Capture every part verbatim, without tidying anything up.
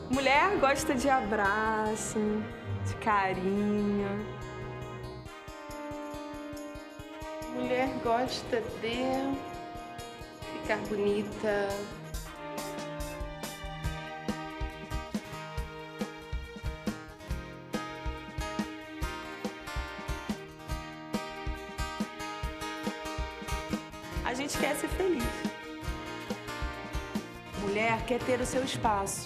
Mulher gosta de abraço, de carinho. Mulher gosta de ficar bonita. A gente quer ser feliz. Mulher quer ter o seu espaço.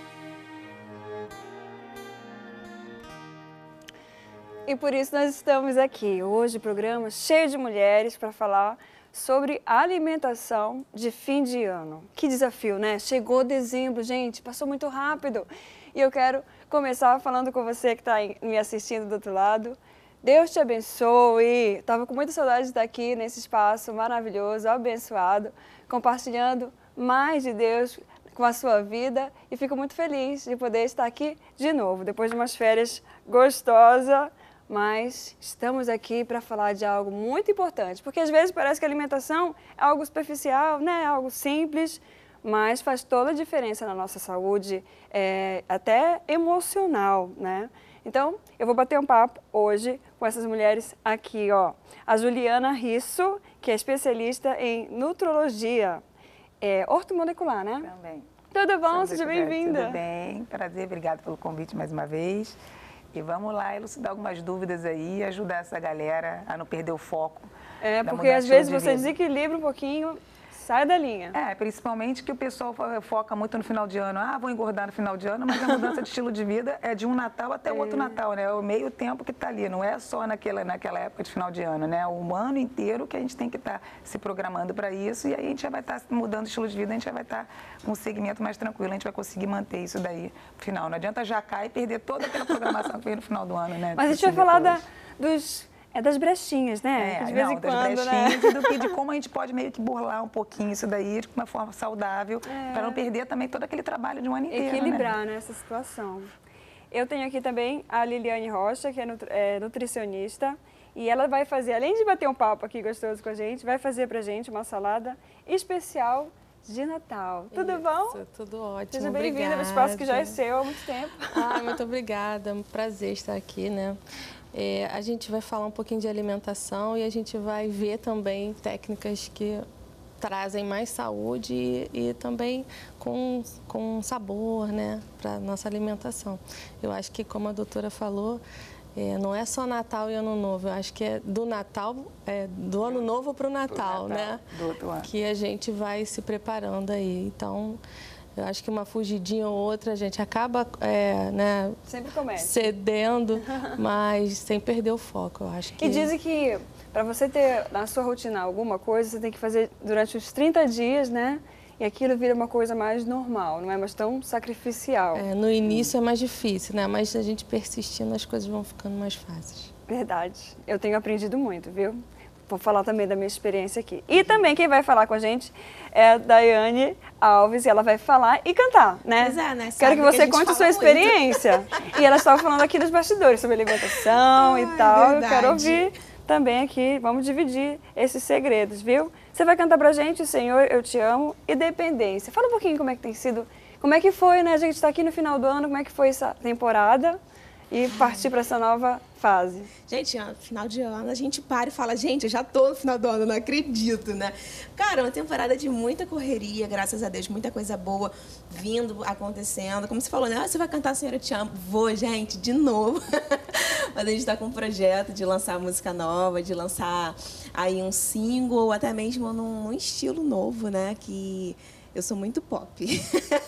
E por isso nós estamos aqui, hoje, programa cheio de mulheres para falar sobre alimentação de fim de ano. Que desafio, né? Chegou dezembro, gente, passou muito rápido. E eu quero começar falando com você que está me assistindo do outro lado. Deus te abençoe. Estava com muita saudade de estar aqui nesse espaço maravilhoso, abençoado, compartilhando mais de Deus com a sua vida. E fico muito feliz de poder estar aqui de novo, depois de umas férias gostosas. Mas estamos aqui para falar de algo muito importante, porque às vezes parece que a alimentação é algo superficial, né? Algo simples, mas faz toda a diferença na nossa saúde, é, até emocional, né? Então, eu vou bater um papo hoje com essas mulheres aqui, ó. A Juliana Risso, que é especialista em nutrologia, é, ortomolecular, né? Também. Tudo bom? Seja Seja bem-vinda. Tudo bem, prazer, obrigada pelo convite mais uma vez. E vamos lá elucidar algumas dúvidas aí e ajudar essa galera a não perder o foco. É, da porque mudança às de vezes estilo de você vida. desequilibra um pouquinho, sai da linha. É, principalmente que o pessoal fo- foca muito no final de ano. Ah, vou engordar no final de ano, mas a mudança de estilo de vida é de um Natal até o outro Natal, né? É o meio tempo que está ali, não é só naquela, naquela época de final de ano, né? O ano inteiro que a gente tem que estar se programando para isso e aí a gente já vai estar mudando o estilo de vida, a gente já vai estar com um segmento mais tranquilo, a gente vai conseguir manter isso daí no final. Não adianta já cair e perder toda aquela programação que veio no final do ano, né? Mas a gente vai Isso falar da, depois. dos, é, das brechinhas, né? É, Que de vez não, em das quando, brechinhas né? e do que, de como a gente pode meio que burlar um pouquinho isso daí de uma forma saudável, É. para não perder também todo aquele trabalho de um ano inteiro, Equilibrar, né? né, essa situação. Eu tenho aqui também a Liliane Rocha, que é, nutri- é nutricionista, e ela vai fazer, além de bater um papo aqui gostoso com a gente, vai fazer pra gente uma salada especial de Natal. Tudo Isso, bom? tudo ótimo. Seja bem-vinda ao espaço que já é obrigada. seu há muito tempo. Ah, muito obrigada, é um prazer estar aqui, né? É, a gente vai falar um pouquinho de alimentação e a gente vai ver também técnicas que trazem mais saúde e, e também com, com sabor, né, para nossa alimentação. Eu acho que, como a doutora falou, é, não é só Natal e Ano Novo, eu acho que é do Natal, é, do Ano Novo para o Natal, Natal, né? do outro ano. Que a gente vai se preparando aí. Então, eu acho que uma fugidinha ou outra a gente acaba, é, né, Sempre começa. cedendo, mas sem perder o foco. Eu acho que E dizem que para você ter na sua rotina alguma coisa, você tem que fazer durante os trinta dias, né? E aquilo vira uma coisa mais normal, não é mais tão sacrificial. é, no início é mais difícil, né? Mas a gente persistindo, as coisas vão ficando mais fáceis. Verdade. Eu tenho aprendido muito, viu? Vou falar também da minha experiência aqui. E também quem vai falar com a gente é a Daiane Alves, e ela vai falar e cantar, né? Pois é, né? Quero Sabe que que a você gente conte a fala sua muito. experiência. E ela estava falando aqui dos bastidores sobre alimentação Ai, e tal. Eu quero verdade. ouvir também aqui, vamos dividir esses segredos, viu? Você vai cantar pra gente, Senhor, Eu Te Amo e Dependência. Fala um pouquinho como é que tem sido, como é que foi, né? A gente está aqui no final do ano, como é que foi essa temporada e partir para essa nova fase. Gente, ó, final de ano, a gente para e fala, gente, eu já tô no final do ano, não acredito, né? Cara, uma temporada de muita correria, graças a Deus, muita coisa boa vindo, acontecendo. Como você falou, né? Ah, você vai cantar Senhor, Eu Te Amo. Vou, gente, de novo. Mas a gente tá com um projeto de lançar música nova, de lançar aí um single, ou até mesmo num, num estilo novo, né? Que eu sou muito pop.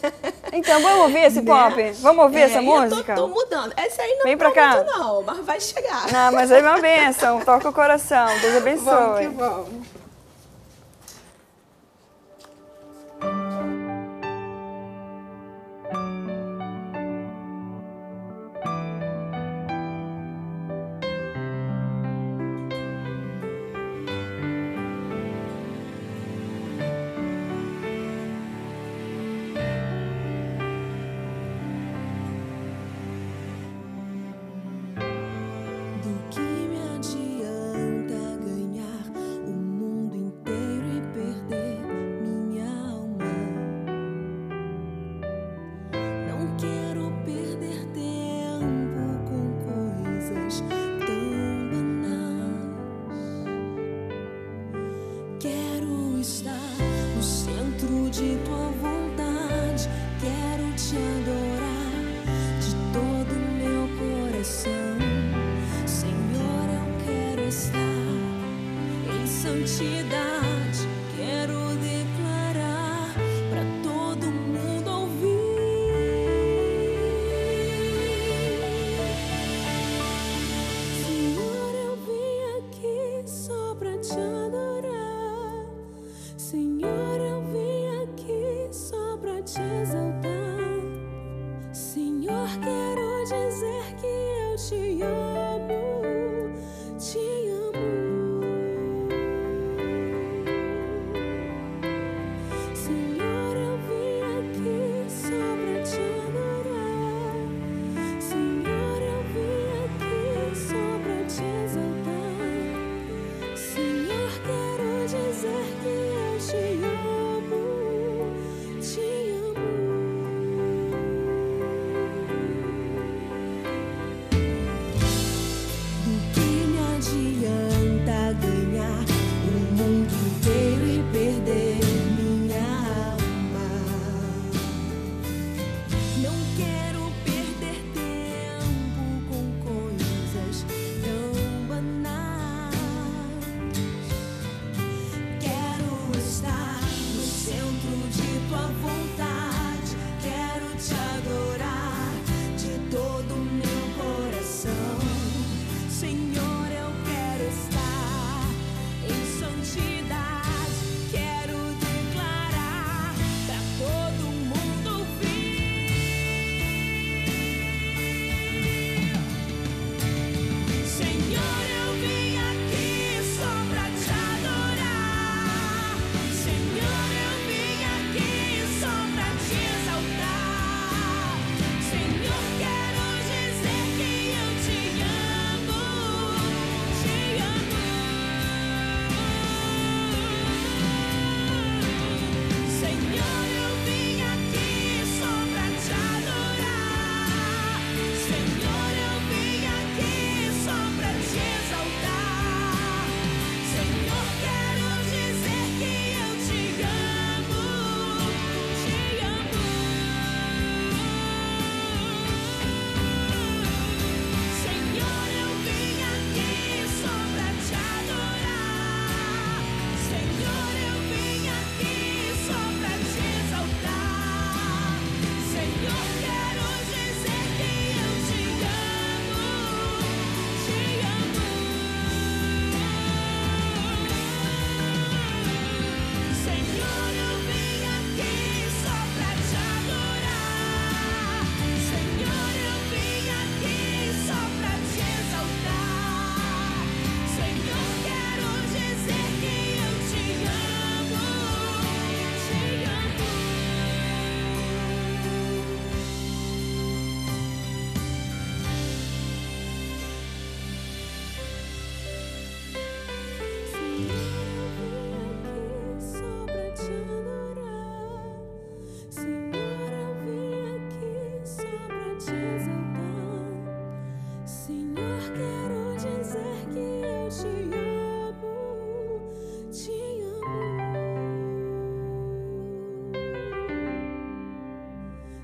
Então, vamos ouvir esse Né? pop? Vamos ouvir É, essa e eu tô- música? Tô, mudando. Essa aí não Vem é pra cá. muito, não, mas vai chegar. Não, mas é uma bênção, toca o coração, Deus abençoe. Vamos que vamos. Do que me adianta ganhar o mundo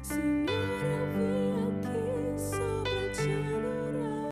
Senhor, eu vim aqui só pra te adorar.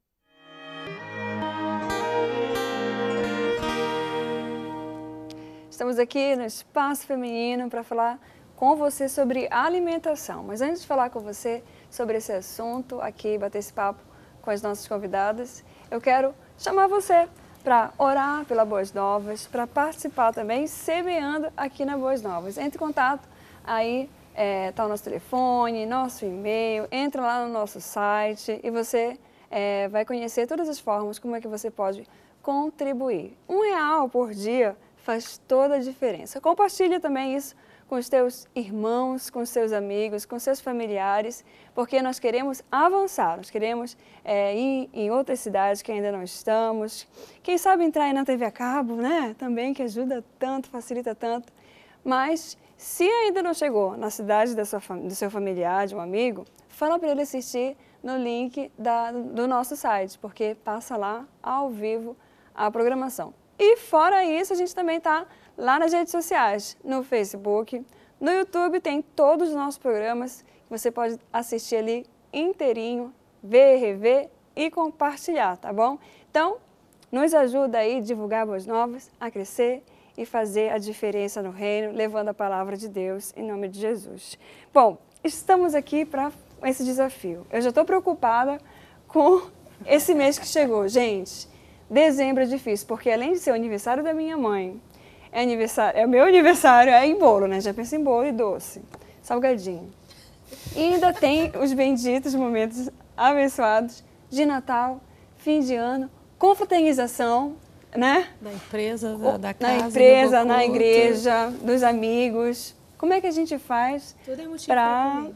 Estamos aqui no Espaço Feminino para falar com você sobre alimentação. Mas antes de falar com você sobre esse assunto, aqui bater esse papo com as nossas convidadas, eu quero chamar você para orar pela Boas Novas, para participar também semeando aqui na Boas Novas. Entre em contato, aí está é, o nosso telefone, nosso e-mail, entra lá no nosso site e você é, vai conhecer todas as formas como é que você pode contribuir. Um real por dia faz toda a diferença. Compartilha também isso com os teus irmãos, com os seus amigos, com os seus familiares, porque nós queremos avançar, nós queremos é, ir em outras cidades que ainda não estamos. Quem sabe entrar aí na T V a cabo, né? Também, que ajuda tanto, facilita tanto. Mas se ainda não chegou na cidade da sua, do seu familiar, de um amigo, fala para ele assistir no link da, do nosso site, porque passa lá ao vivo a programação. E fora isso, a gente também está lá nas redes sociais, no Facebook, no YouTube tem todos os nossos programas que você pode assistir ali inteirinho, ver, rever e compartilhar, tá bom? Então, nos ajuda aí a divulgar Boas Novas, a crescer e fazer a diferença no reino, levando a palavra de Deus em nome de Jesus. Bom, estamos aqui para esse desafio. Eu já estou preocupada com esse mês que chegou. Gente, dezembro é difícil, porque além de ser o aniversário da minha mãe, é, aniversário, é o meu aniversário, é em bolo, né? Já pensa em bolo e doce, salgadinho. E ainda tem os benditos momentos abençoados de Natal, fim de ano, confraternização, né? Da empresa, da, da casa, na empresa, do na culto. igreja, dos amigos. Como é que a gente faz Tudo é motivo para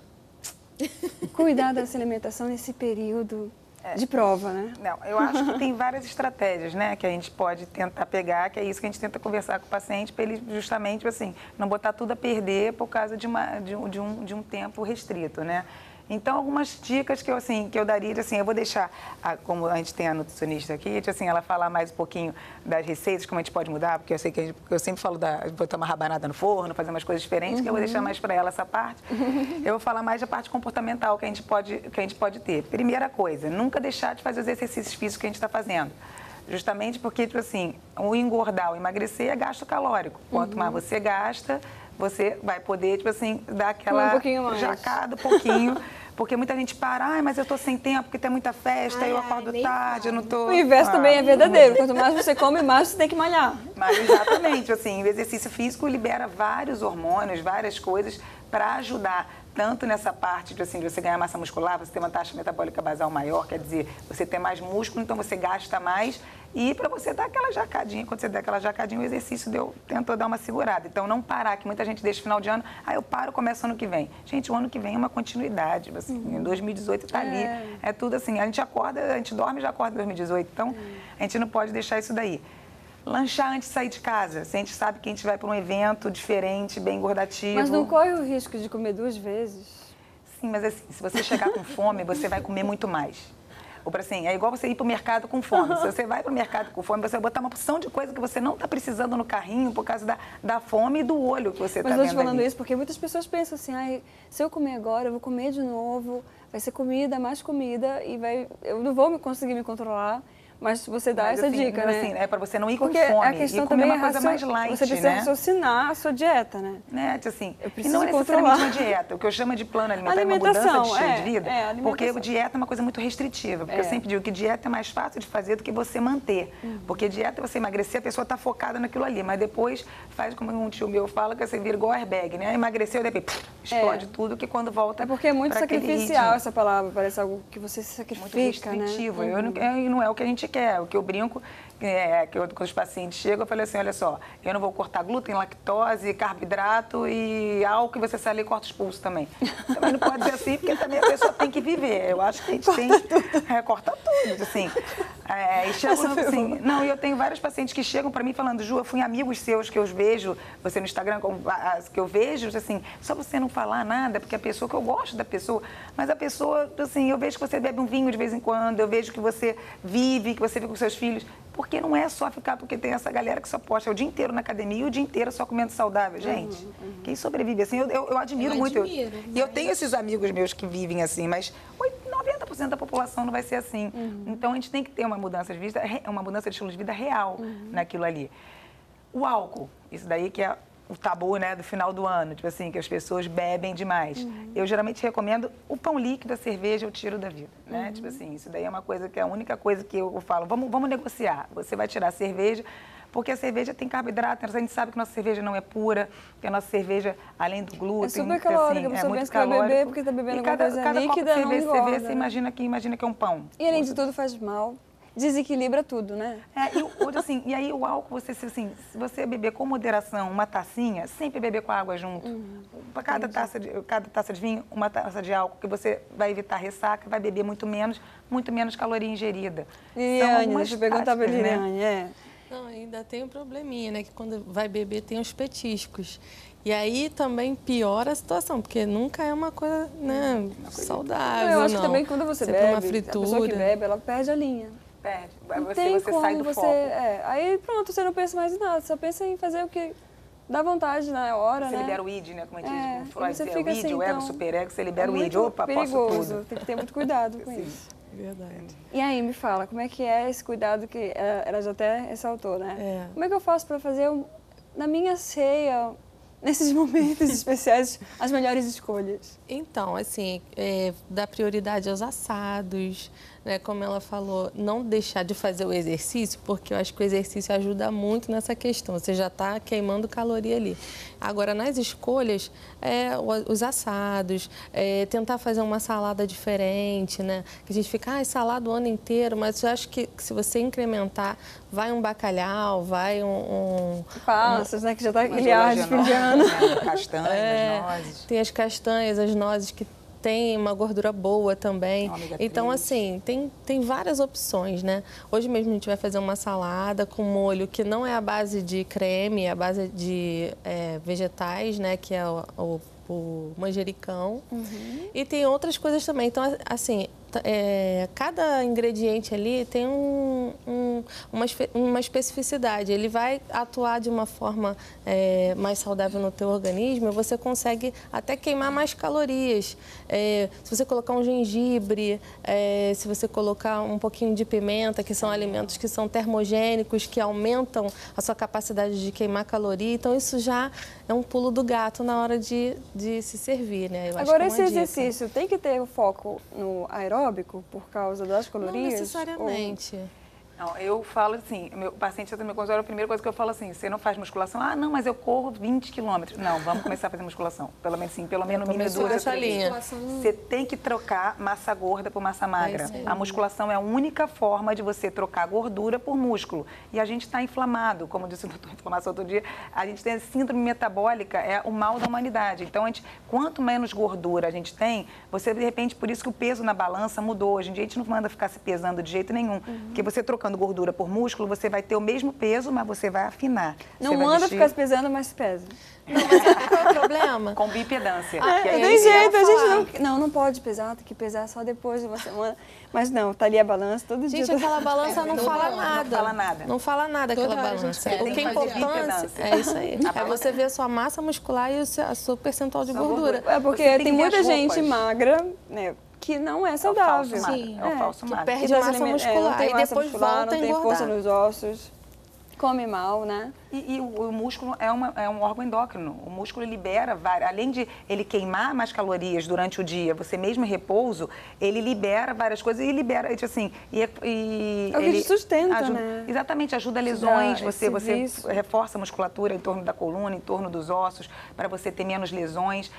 pra cuidar dessa alimentação nesse período de prova, né? Não, eu acho que tem várias estratégias, né, que a gente pode tentar pegar, que é isso que a gente tenta conversar com o paciente, para ele justamente, assim, não botar tudo a perder por causa de, uma, de, um, de, um, de um tempo restrito, né? Então, algumas dicas que eu, assim, que eu daria, assim, eu vou deixar, a, como a gente tem a nutricionista aqui, assim, ela falar mais um pouquinho das receitas, como a gente pode mudar, porque eu sei que a gente, eu sempre falo da botar uma rabanada no forno, fazer umas coisas diferentes, uhum. que eu vou deixar mais para ela essa parte. Eu vou falar mais da parte comportamental que a gente pode, que a gente pode ter. Primeira coisa, nunca deixar de fazer os exercícios físicos que a gente está fazendo. Justamente porque, tipo assim, o engordar, o emagrecer é gasto calórico. Quanto uhum. mais você gasta, você vai poder, tipo assim, dar aquela um pouquinho mais. jacada, um pouquinho. Porque muita gente para, ai, mas eu tô sem tempo, porque tem muita festa, ai, eu acordo ai, tarde, eu não tô... O inverso ah, também é verdadeiro. Quanto mais você come, mais você tem que malhar. Mas exatamente, assim, o exercício físico libera vários hormônios, várias coisas para ajudar tanto nessa parte de, assim, de você ganhar massa muscular, você ter uma taxa metabólica basal maior, quer dizer, você ter mais músculo, então você gasta mais, e para você dar aquela jacadinha, quando você dá aquela jacadinha, o exercício deu, tentou dar uma segurada. Então, não parar, que muita gente deixa o final de ano, ah, eu paro, começo ano que vem. Gente, o ano que vem é uma continuidade, assim, uhum. em dois mil e dezoito está ali, é. é tudo assim, a gente acorda, a gente dorme e já acorda em dois mil e dezoito, então, uhum. a gente não pode deixar isso daí. Lanchar antes de sair de casa. Se a gente sabe que a gente vai para um evento diferente, bem engordativo. Mas não corre o risco de comer duas vezes? Sim, mas assim, se você chegar com fome, você vai comer muito mais. Ou para assim, é igual você ir para o mercado com fome. Se você vai para o mercado com fome, você vai botar uma porção de coisa que você não está precisando no carrinho por causa da, da fome e do olho que você está vendo. Mas eu estou falando ali. isso porque muitas pessoas pensam assim, ah, se eu comer agora, eu vou comer de novo, vai ser comida, mais comida, e vai, eu não vou conseguir me controlar. Mas você dá mas, essa assim, dica, né? Assim, é para você não ir com Porque fome, a questão e comer também uma é coisa mais light, você precisa né? raciocinar a sua dieta, né? né? Assim, eu e não é necessariamente uma dieta, o que eu chamo de plano alimentar é uma mudança de estilo é, de vida, é, porque dieta é uma coisa muito restritiva, porque é. eu sempre digo que dieta é mais fácil de fazer do que você manter, uhum. porque dieta é você emagrecer, a pessoa está focada naquilo ali, mas depois faz como um tio meu fala, que você vira igual airbag, né? Emagreceu, depois pff, explode é. tudo, que quando volta... É porque é muito sacrificial essa palavra, parece algo que você se sacrifica, muito restritivo, né? eu não, eu, não é o que a gente quer, o que eu brinco... É, que eu, quando os pacientes chegam, eu falei assim, olha só, eu não vou cortar glúten, lactose, carboidrato e álcool, e você sai ali e corta os pulsos também. Também não pode ser assim, porque também a pessoa tem que viver. Eu acho que a gente corta tem que é, cortar tudo, assim. É, e chegam, assim não, e eu tenho vários pacientes que chegam para mim falando, Ju, eu fui amigos seus que eu vejo, você no Instagram, que eu vejo, assim, só você não falar nada, porque a pessoa, que eu gosto da pessoa, mas a pessoa, assim, eu vejo que você bebe um vinho de vez em quando, eu vejo que você vive, que você vive com seus filhos. Porque não é só ficar, porque tem essa galera que só posta o dia inteiro na academia e o dia inteiro só comendo saudável. Gente, uhum, uhum. quem sobrevive assim, eu, eu, eu admiro eu muito. Admiro, eu, mas... E eu tenho esses amigos meus que vivem assim, mas noventa por cento da população não vai ser assim. Uhum. Então, a gente tem que ter uma mudança de vida, uma mudança de estilo de vida real uhum. naquilo ali. O álcool, isso daí que é o tabu, né, do final do ano, tipo assim, que as pessoas bebem demais. Uhum. Eu geralmente recomendo o pão líquido, a cerveja, eu tiro da vida, né? Uhum. Tipo assim, isso daí é uma coisa que é a única coisa que eu falo, vamos, vamos negociar. Você vai tirar a cerveja, porque a cerveja tem carboidrato, a gente sabe que a nossa cerveja não é pura, que a nossa cerveja, além do glúten, é super calórica, assim, a pessoa é muito pensa que vai beber porque está bebendo alguma coisa cada líquida, copo de cerveja não que engorda, você vê, você né? imagina que, imagina que é um pão. E além de tudo faz mal. Desequilibra tudo, né? É, e, hoje, assim, e aí o álcool, você, assim, se você beber com moderação uma tacinha, sempre beber com água junto. Uhum. Para cada taça, de, cada taça de vinho, uma taça de álcool, que você vai evitar ressaca, vai beber muito menos, muito menos caloria ingerida. Liliane, deixa eu perguntar para a Liliane, né? é. Não, ainda tem um probleminha, né? Que quando vai beber tem os petiscos. E aí também piora a situação, porque nunca é uma coisa, né, uma coisa saudável. Eu acho não. que também quando você Sempre bebe, uma fritura. a pessoa que bebe, ela perde a linha. Perde. Não você tem você como sai do você, foco. É, aí pronto, você não pensa mais em nada, só pensa em fazer o que dá vontade na hora, você né? Você libera o id, né? Como a gente é, diz, o Freud, você é fica o id, assim, o ego, então, o superego, você libera é o id. Opa, perigoso, posso tudo. tem que ter muito cuidado com Sim. isso. Verdade. E aí, me fala, como é que é esse cuidado que ela já até ressaltou, né? É. Como é que eu faço para fazer um, na minha ceia, nesses momentos especiais, as melhores escolhas? Então, assim, é, dá prioridade aos assados, né? Como ela falou, não deixar de fazer o exercício, porque eu acho que o exercício ajuda muito nessa questão. Você já está queimando caloria ali. Agora, nas escolhas, é, os assados, é, tentar fazer uma salada diferente, né? Que a gente fica, ah, salada o ano inteiro, mas eu acho que, que se você incrementar, vai um bacalhau, vai um... um Passas, um, né? Que já está aquele ar de fim de ano. Castanhas, é, nozes. Tem as castanhas, as nozes que tem uma gordura boa também. Então, assim, tem, tem várias opções, né? Hoje mesmo a gente vai fazer uma salada com molho que não é a base de creme, é a base de é, vegetais, né? Que é o, o, o manjericão. Uhum. E tem outras coisas também. Então, assim, é, cada ingrediente ali tem um, um, uma, uma especificidade. Ele vai atuar de uma forma é, mais saudável no teu organismo e você consegue até queimar mais calorias. É, se você colocar um gengibre, é, se você colocar um pouquinho de pimenta, que são alimentos que são termogênicos, que aumentam a sua capacidade de queimar caloria. Então, isso já é um pulo do gato na hora de, de se servir, né? Eu acho Agora, que é esse dica. exercício tem que ter o foco no aeróbico por causa das calorias? Não necessariamente. Ou... Não, eu falo assim, meu paciente entra no meu consultório, a primeira coisa que eu falo assim, você não faz musculação? Ah, não, mas eu corro vinte quilômetros. Não, vamos começar a fazer musculação. Pelo menos sim, pelo menos no mínimo duas essa linha. Você tem que trocar massa gorda por massa magra. É a musculação é a única forma de você trocar gordura por músculo. E a gente está inflamado, como disse o doutor Inflamação outro dia, a gente tem a síndrome metabólica, é o mal da humanidade. Então, a gente, quanto menos gordura a gente tem, você, de repente, por isso que o peso na balança mudou. Hoje em dia, a gente não manda ficar se pesando de jeito nenhum. Uhum. Porque você trocando gordura por músculo, você vai ter o mesmo peso, mas você vai afinar. Não você manda vestir... ficar se pesando, mas se pesa. Não, mas qual é o problema? Com bipedância. Ah, que aí tem jeito, a gente falar. não... Não, não pode pesar, tem que pesar só depois de uma semana. Mas não, tá ali a balança todo gente, dia. Gente, aquela balança não fala nada. Não fala nada. Não fala nada Toda aquela hora a gente balança. quer, O que é importante é isso aí. É você ver a sua massa muscular e o seu, a seu percentual de gordura. É porque Você tem, tem muita as gente roupas. magra, né? Que não é saudável. É o falso Sim. magro. É o falso que magro. perde Que massa aliment- muscular é, não tem e massa depois muscular, volta não a tem engordar. força nos ossos, come mal, né? E, e o, o músculo é, uma, é um órgão endócrino. O músculo libera, várias, além de ele queimar mais calorias durante o dia, você mesmo em repouso, ele libera várias coisas e libera, tipo assim... E, e É o que ele te sustenta, ajuda, né? Exatamente, ajuda Te lesões, dá você, esse você vício. reforça a musculatura em torno da coluna, em torno dos ossos, para você ter menos lesões.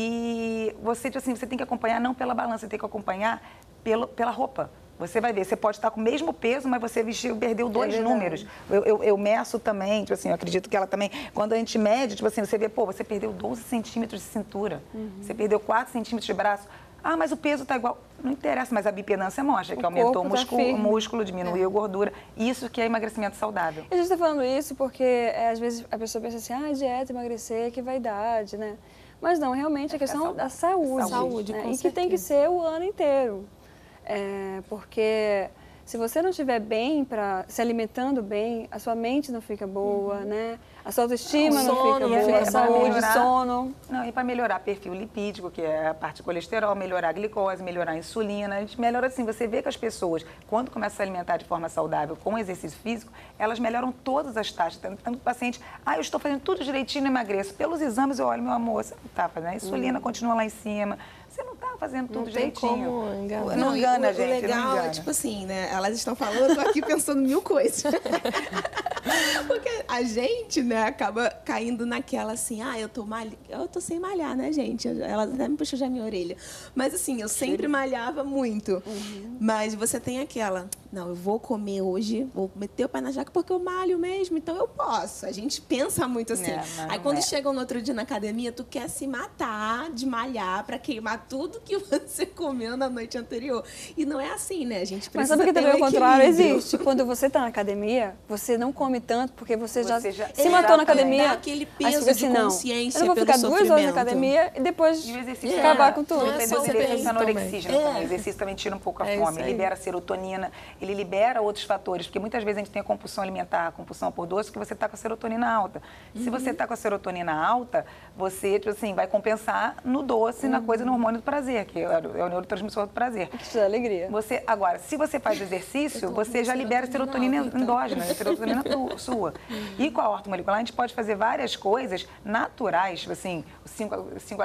E você, tipo assim, você tem que acompanhar não pela balança, você tem que acompanhar pelo, pela roupa. Você vai ver, você pode estar com o mesmo peso, mas você vestiu, perdeu dois É números. Eu, eu, eu meço também, tipo assim, eu acredito que ela também, quando a gente mede, tipo assim, você vê, pô, você perdeu doze centímetros de cintura, uhum. Você perdeu quatro centímetros de braço. Ah, mas o peso está igual. Não interessa, mas a bipedância mostra que O aumentou o corpo tá músculo, o firme. músculo, diminuiu a gordura. Isso que é emagrecimento saudável. E a gente está falando isso porque, é, às vezes, a pessoa pensa assim, ah, dieta, emagrecer, que vaidade, né? Mas não, realmente, a questão da saúde. Saúde, né? com E que tem que certeza. ser o ano inteiro. É, porque Se você não estiver bem, pra, se alimentando bem, a sua mente não fica boa, uhum. né? A sua autoestima não, sono, fica não boa, fica a saúde, melhorar, sono. Não, e para melhorar perfil lipídico, que é a parte de colesterol, melhorar a glicose, melhorar a insulina. A gente melhora assim, você vê que as pessoas, quando começam a se alimentar de forma saudável com exercício físico, elas melhoram todas as taxas. Tanto que o paciente, ah, eu estou fazendo tudo direitinho e emagreço. Pelos exames eu olho, meu amor, você não está fazendo. A insulina hum. continua lá em cima. Você não está fazendo tudo não direitinho. Tem como enganar. Não, não engana, o, gente. O legal não engana. é, tipo assim, né? Elas estão falando, eu tô aqui pensando mil coisas. Porque a gente, né, acaba caindo naquela assim, ah, eu tô mal... eu tô sem malhar, né, gente? Ela até me puxou já minha orelha. Mas assim, eu sempre malhava muito. Uhum. Mas você tem aquela, não, eu vou comer hoje, vou meter o pé na jaca porque eu malho mesmo, então eu posso. A gente pensa muito assim. É, Aí quando é. chega no outro dia na academia, tu quer se matar de malhar pra queimar tudo que você comeu na noite anterior. E não é assim, né? A gente precisa. Mas sabe que ter também um o contrário equilíbrio. existe. Quando você tá na academia, você não come tanto porque você, Você já, já- se é, matou na academia. Dá aquele aí você peso fica de assim, não, consciência eu não vou pelo ficar duas horas na sofrimento. academia e depois E o exercício acabar é, com tudo. não é Dependendo só dele, bem essa anorexígena também. também. É. O exercício também tira um pouco a É fome, isso aí. libera serotonina, ele libera outros fatores, porque muitas vezes a gente tem a compulsão alimentar, a compulsão por doce, porque você está com a serotonina alta. Uhum. Se você está com a serotonina alta, você, tipo assim, vai compensar no doce, Uhum. na coisa, no hormônio do prazer, que é o é o neurotransmissor do prazer. Que te dá alegria. Você, agora, se você faz exercício, você já libera serotonina alta, então. endógena, serotonina tu- sua. E com a ortomolecular, a gente pode fazer várias coisas naturais, tipo assim, o cinco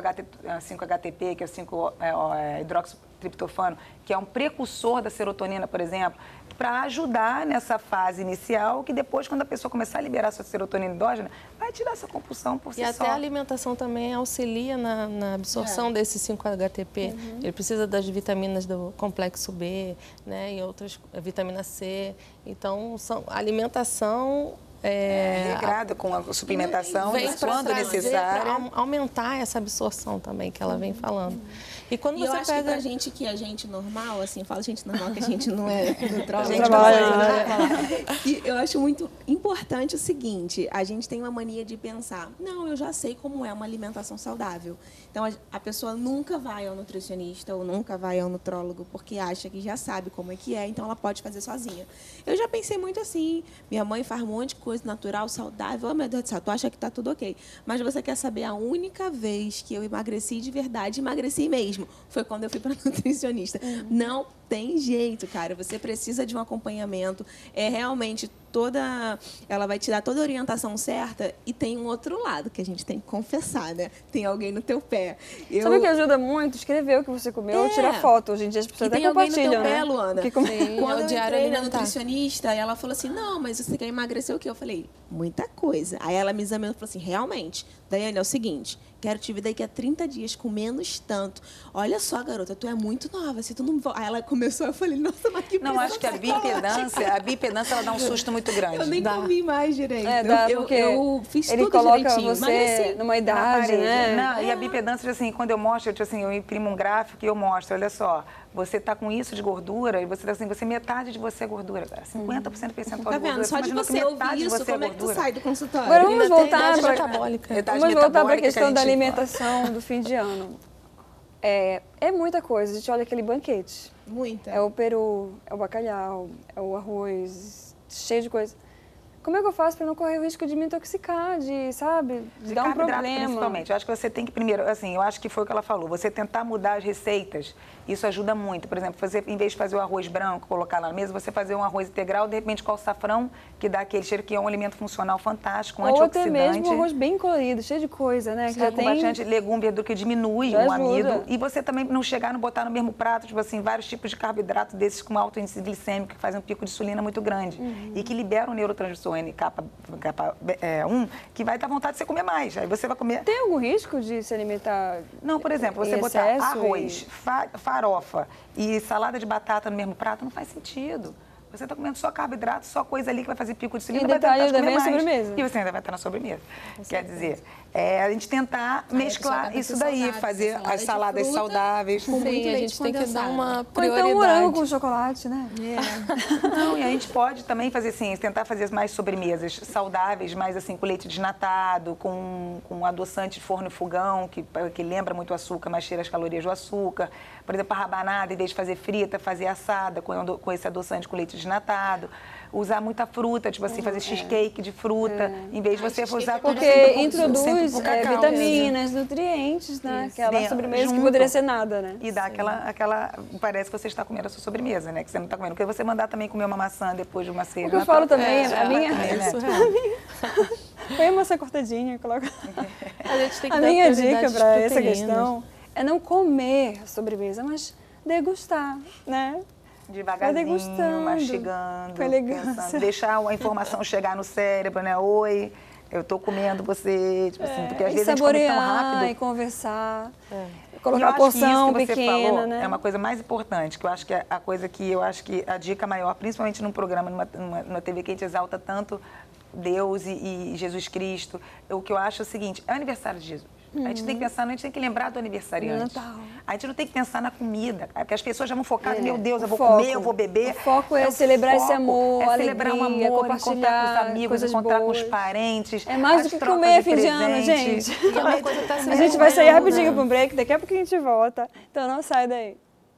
H T P, que é o cinco hidroxitriptofano, que é um precursor da serotonina, por exemplo, para ajudar nessa fase inicial, que depois, quando a pessoa começar a liberar sua serotonina endógena, vai tirar essa compulsão por si E só. até a alimentação também auxilia na, na absorção É. desse cinco H T P. Uhum. Ele precisa das vitaminas do complexo B, né, e outras, a vitamina C. Então, são, a alimentação... É, regrada com a suplementação, vem quando necessário. Para aumentar essa absorção também que ela vem falando. E quando E você eu acho pega... que pra gente que é gente normal, assim, fala gente normal que a gente não é nutróloga. gente trabalha, né? E eu acho muito importante o seguinte, a gente tem uma mania de pensar, não, eu já sei como é uma alimentação saudável. Então, a, a pessoa nunca vai ao nutricionista ou nunca vai ao nutrólogo porque acha que já sabe como é que é, então ela pode fazer sozinha. Eu já pensei muito assim, minha mãe faz um monte de coisa natural, saudável, oh meu Deus do céu, tu acha que tá tudo ok. Mas você quer saber a única vez que eu emagreci de verdade, emagreci mesmo, foi quando eu fui para nutricionista. Uhum. Não tem jeito, cara. Você precisa de um acompanhamento. É realmente toda... Ela vai te dar toda a orientação certa e tem um outro lado que a gente tem que confessar, né? Tem alguém no teu pé. Eu... Sabe o que ajuda muito? Escrever o que você comeu, É. tirar foto. Hoje em dia as pessoas E até tem alguém no teu compartilham, pé, né? Luana. Que come... Sim, Quando é o eu diário entrei na alimentar. nutricionista, ela falou assim, não, mas você quer emagrecer o quê? Eu falei, muita coisa. Aí ela me examinou e falou assim, realmente, Daiane, é o seguinte, quero te ver daqui a trinta dias com menos tanto. Olha só, garota, tu é muito nova, se tu não... Aí ela começou, eu falei, nossa, mas que Não, acho que a bipedância, a bipedância ela dá um susto muito grande. Eu nem Dá. comi mais direito. É, dá, eu, porque eu, eu fiz ele tudo coloca direitinho. você Emagreci. numa Na idade, parede. né? Não, e a bipedância, assim, quando eu mostro, eu, tipo assim, eu imprimo um gráfico e eu mostro, olha só, você está com isso de gordura e você tá assim, você metade de você é gordura, cara. cinquenta por cento percentual Tá de gordura. vendo? Só de imagina que você metade ouvir de isso, você é como é que tu gordura. sai do consultório? Agora vamos Ainda tem voltar idade para metabólica. Idade vamos voltar para a metabólica que questão a da gente- alimentação do fim de ano. É, é muita coisa. A gente olha aquele banquete. Muita. É o peru, é o bacalhau, é o arroz, cheio de coisa. Como é que eu faço para não correr o risco de me intoxicar, de, sabe, de, De dar um carboidrato, problema? principalmente. Eu acho que você tem que primeiro, assim, eu acho que foi o que ela falou, você tentar mudar as receitas, isso ajuda muito. Por exemplo, fazer, em vez de fazer o arroz branco, colocar lá na mesa, você fazer um arroz integral, de repente com o açafrão, que dá aquele cheiro, que é um alimento funcional fantástico, um Ou até antioxidante. mesmo um arroz bem colorido, cheio de coisa, né? Que Sim, já com tem... bastante legume, verdura, que diminui Já o ajuda. amido. E você também não chegar, não botar no mesmo prato, tipo assim, vários tipos de carboidrato desses com alto índice glicêmico, que fazem um pico de insulina muito grande. Uhum. E que liberam o neurotransmissor N K um, que vai dar vontade de você comer mais. Aí você vai comer... Tem algum risco de se alimentar? Não, por exemplo, você em botar excesso arroz, e- fa- farofa e salada de batata no mesmo prato, não faz sentido. Você está comendo só carboidrato, só coisa ali que vai fazer pico de E insulina, vai detalhe, tentar ainda vem comer a mais. sobremesa. E você ainda vai estar na sobremesa. Quer dizer, é, a gente tentar Aí a mesclar pessoa isso vai ter daí, saudável, fazer salada as de saladas fruta. saudáveis. Com muito Sim, a leite gente tem que dar condensado. uma Ou prioridade. então morango com chocolate, né? Não, e a gente pode também fazer assim, tentar fazer mais sobremesas saudáveis, mais assim, com leite desnatado, com, com adoçante de forno e fogão, que, que lembra muito o açúcar, mas cheira as calorias do açúcar. Por exemplo, a rabanada, em vez de fazer frita, fazer assada com, com esse adoçante com leite desnatado. Usar muita fruta, tipo assim, fazer cheesecake de fruta, em vez de você usar tudo Porque sempre com- introduz sempre com é, cacau. vitaminas, nutrientes, né? Aquela Bem, sobremesa que junto. poderia ser nada, né? E dá aquela, aquela. Parece que você está comendo a sua sobremesa, né? Que você não está comendo. Porque você mandar também comer uma maçã depois de uma ceia. O que eu de falo Natal, também, é, a minha... também, né? Põe a maçã cortadinha, coloca... A gente tem que A dar minha prioridade dica às para essa proteínas. questão é não comer a sobremesa, mas degustar, né? Devagarzinho, degustando, mastigando, com elegância. pensando, deixar a informação chegar no cérebro, né? Oi, eu tô comendo você, tipo assim, porque às E vezes a gente come tão saborear rápido. e conversar, E eu colocar a acho que isso porção que você pequena, falou né? é uma coisa mais importante, que eu acho que é a coisa que eu acho que a dica maior, principalmente num programa, numa, numa, numa T V que a gente exalta tanto Deus e, e Jesus Cristo, o que eu acho é o seguinte, é o aniversário de Jesus. A gente tem que pensar, a gente tem que lembrar do aniversariante. Natal. A gente não tem que pensar na comida, porque as pessoas já vão focar, É, meu Deus, eu o vou foco. comer, eu vou beber. O foco é o celebrar esse foco, amor, é celebrar um alegria, amor, encontrar com os compartilhar amigos, coisas encontrar com os boas. parentes. É mais do as que trocas comer de fim de ano, presente. gente. E é uma coisa que tá se A gente vai sair perdendo, rapidinho né? para um break, daqui a pouco a gente volta. Então não sai daí.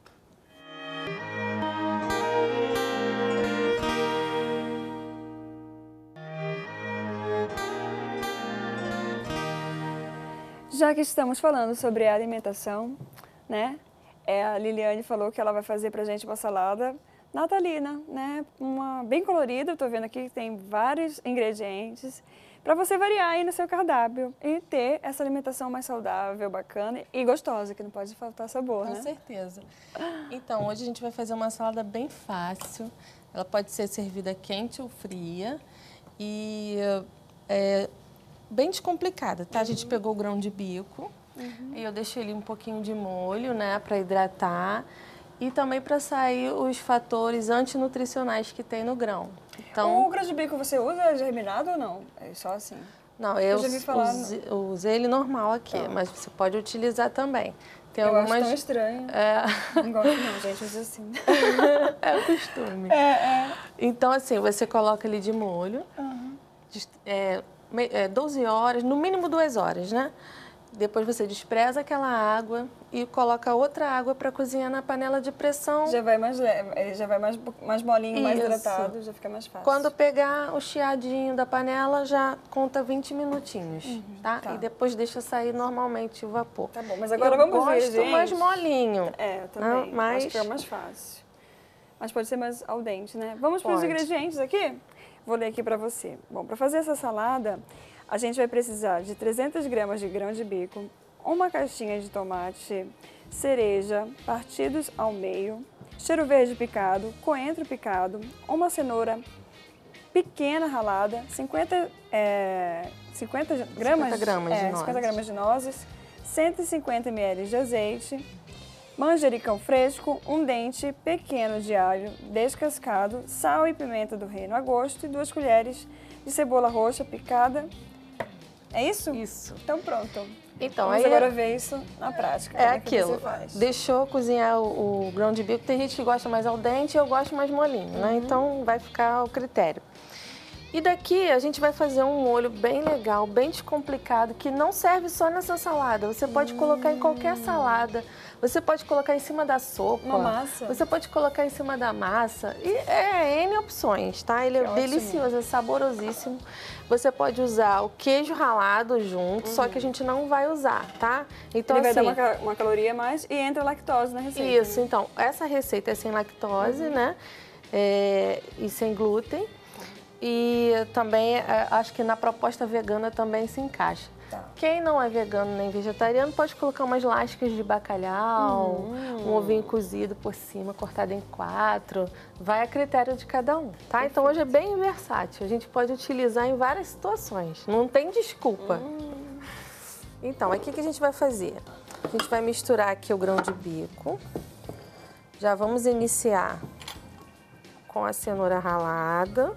Já que estamos falando sobre a alimentação, né? É, a Liliane falou que ela vai fazer pra gente uma salada natalina, né? Uma bem colorida, eu tô vendo aqui que tem vários ingredientes para você variar aí no seu cardápio e ter essa alimentação mais saudável, bacana e gostosa, que não pode faltar sabor, Com né? certeza. Então, hoje a gente vai fazer uma salada bem fácil. Ela pode ser servida quente ou fria e é bem descomplicada, tá? A gente pegou o grão de bico e eu deixei ele um pouquinho de molho, né, para hidratar e também para sair os fatores antinutricionais que tem no grão. Então, O grão de bico você usa germinado ou não? É só assim? não, eu, eu já vi falar usei, usei ele normal aqui, mas você pode utilizar também. Tem Eu algumas acho tão estranho. É, Não gosto não, gente, usa assim. é o costume. É, é. Então, assim, você coloca ele de molho, des- é, me- é, doze horas, no mínimo duas horas, né? Depois você despreza aquela água e coloca outra água para cozinhar na panela de pressão. Já vai mais leve, ele já vai mais, mais molinho, mais Isso. hidratado, já fica mais fácil. Quando pegar o chiadinho da panela, já conta vinte minutinhos, tá? tá. E depois deixa sair normalmente o vapor. Tá bom, mas agora eu vamos ver, gosto gente. mais molinho. É, eu também. Não, mas- Acho que é mais fácil. Mas pode ser mais al dente, né? Vamos para os Pode. ingredientes aqui? Vou ler aqui para você. Bom, para fazer essa salada, a gente vai precisar de trezentas gramas de grão de bico, uma caixinha de tomate, cereja, partidos ao meio, cheiro verde picado, coentro picado, uma cenoura pequena ralada, cinquenta, é, cinquenta gramas, cinquenta gramas de é, nozes. cinquenta gramas de nozes, cento e cinquenta mililitros de azeite, manjericão fresco, um dente pequeno de alho descascado, sal e pimenta do reino a gosto e duas colheres de cebola roxa picada. É isso? Isso. Então pronto. Então, Vamos aí agora ver isso na prática. é como que aquilo. você faz. Deixou cozinhar o, o grão de bico. Tem gente que gosta mais al dente e eu gosto mais molinho, né? Então vai ficar ao critério. E daqui a gente vai fazer um molho bem legal, bem descomplicado, que não serve só nessa salada. Você pode colocar em qualquer salada. Você pode colocar em cima da sopa. Uma massa. Você pode colocar em cima da massa. E é N opções, tá? Ele é Que ótimo. delicioso, é saborosíssimo. Você pode usar o queijo ralado junto, só que a gente não vai usar, tá? Então, Ele vai assim, dar uma, ca- uma caloria a mais e entra lactose na receita. isso, então, essa receita é sem lactose, né? É, e sem glúten. E também, é, acho que na proposta vegana também se encaixa. Tá. Quem não é vegano nem vegetariano pode colocar umas lascas de bacalhau, um ovinho cozido por cima, cortado em quatro. Vai a critério de cada um, tá? Então hoje é bem versátil. A gente pode utilizar em várias situações. Não tem desculpa. Então, aí o que que a gente vai fazer? A gente vai misturar aqui o grão de bico. Já vamos iniciar com a cenoura ralada.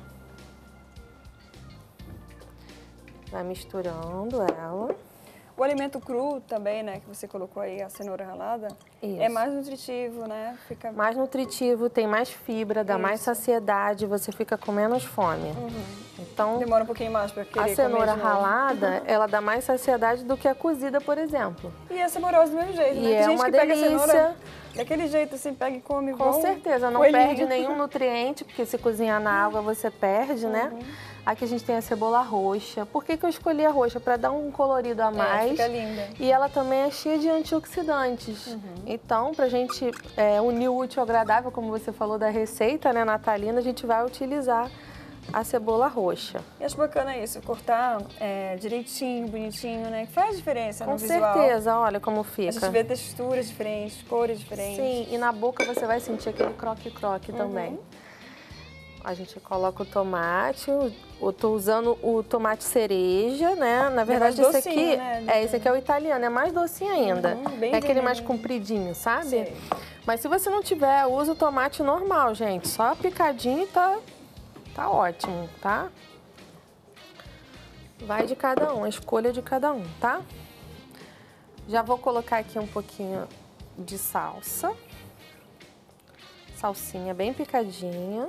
Vai misturando ela. O alimento cru também, né, que você colocou aí, a cenoura ralada, Isso. é mais nutritivo, né? Fica Mais nutritivo, tem mais fibra, dá Isso. mais saciedade, você fica com menos fome. Uhum. Então, Demora um pouquinho mais para querer a cenoura comer de novo. ralada, ela dá mais saciedade do que a cozida, por exemplo. E é saboroso do mesmo jeito, E né? Tem é gente uma que pega a delícia. cenoura daquele jeito, assim, pega e come Com igual um certeza, não coelhinho. perde nenhum nutriente, porque se cozinhar na água você perde, né? Aqui a gente tem a cebola roxa. Por que que eu escolhi a roxa? Para dar um colorido a mais. É, fica linda. E ela também é cheia de antioxidantes. Uhum. Então, pra gente é, unir o útil ao agradável, como você falou da receita, né, natalina, a gente vai utilizar a cebola roxa. E acho bacana isso, cortar é, direitinho, bonitinho, né? Que faz diferença Com no visual. certeza, olha como fica. A gente vê texturas diferentes, cores diferentes. Sim, e na boca você vai sentir aquele croque-croque Uhum. também. A gente coloca o tomate, eu eu tô usando o tomate cereja, né? Na verdade, mais esse docinho, aqui, né? é, esse aqui é o italiano, é mais docinho ainda. Uhum, bem é aquele mais vermelhinho. compridinho, sabe? Sei. Mas se você não tiver, usa o tomate normal, gente. Só picadinho e tá, tá ótimo, tá? Vai de cada um, a escolha de cada um, tá? Já vou colocar aqui um pouquinho de salsa. Salsinha bem picadinha.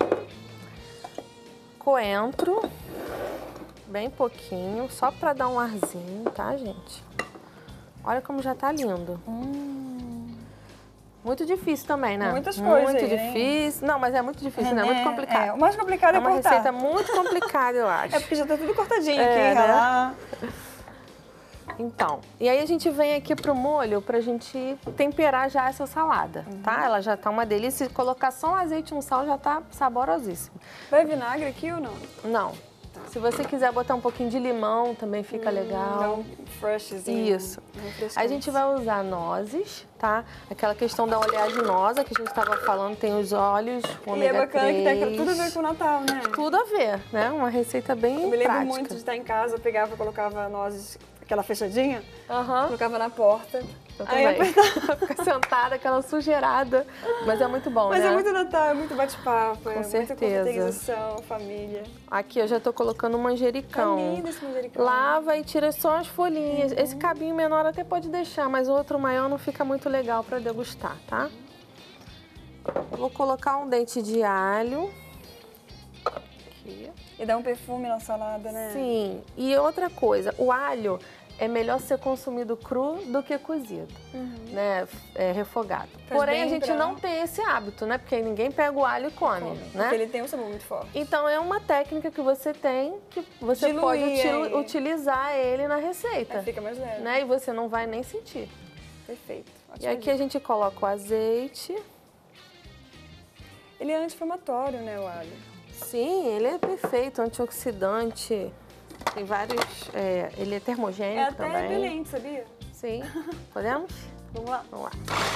Coentro, bem pouquinho, só pra dar um arzinho, tá, gente? Olha como já tá lindo. Hum. Muito difícil também, né? Muitas coisas Muito aí, hein? difícil. Não, mas é muito difícil, né? É muito complicado. É, o mais complicado é, É uma cortar. receita muito complicada, eu acho. É porque já tá tudo cortadinho É, aqui, né? ralar. Então, e aí a gente vem aqui pro molho pra gente temperar já essa salada, tá? Ela já tá uma delícia. Se colocar só um azeite e um sal já tá saborosíssimo. Vai vinagre aqui ou não? Não. Se você quiser botar um pouquinho de limão, também fica legal. Dá um freshzinho. Isso. um A refrescante. gente vai usar nozes, tá? Aquela questão da oleaginosa que a gente estava falando, tem os óleos, o E é ômega bacana que três. tem tudo a ver com o Natal, né? Tudo a ver, né? Uma receita bem Eu me lembro prática. muito de estar em casa, eu pegava, colocava nozes, aquela fechadinha, Aham. colocava na porta. Eu Aí também. apertava. Fica sentada, aquela sujeirada. Mas é muito bom, Mas né? é muito Natal, é muito bate-papo, é muita certeza. confraternização, família. Aqui eu já tô colocando um Tá manjericão. lindo esse manjericão. Lava e tira só as folhinhas. Esse cabinho menor até pode deixar, mas o outro maior não fica muito legal para degustar, tá? Vou colocar um dente de alho. Aqui. E dá um perfume na salada, né? Sim. E outra coisa, o alho é melhor ser consumido cru do que cozido, né? É, refogado. Faz Porém, a bem gente pra- não tem esse hábito, né? Porque ninguém pega o alho e come, Porque né? ele tem um sabor muito forte. Então é uma técnica que você tem que você Diluir pode uti- aí. utilizar ele na receita, Aí fica mais leve. né? E você não vai nem sentir. Perfeito. E Ótima aqui a dica. gente coloca o azeite. Ele é anti-inflamatório, né, o alho? Sim, ele é perfeito, antioxidante. Tem vários. é, ele é É termogênico até também. repelente, sabia? Sim. Podemos? Vamos lá. Vamos lá.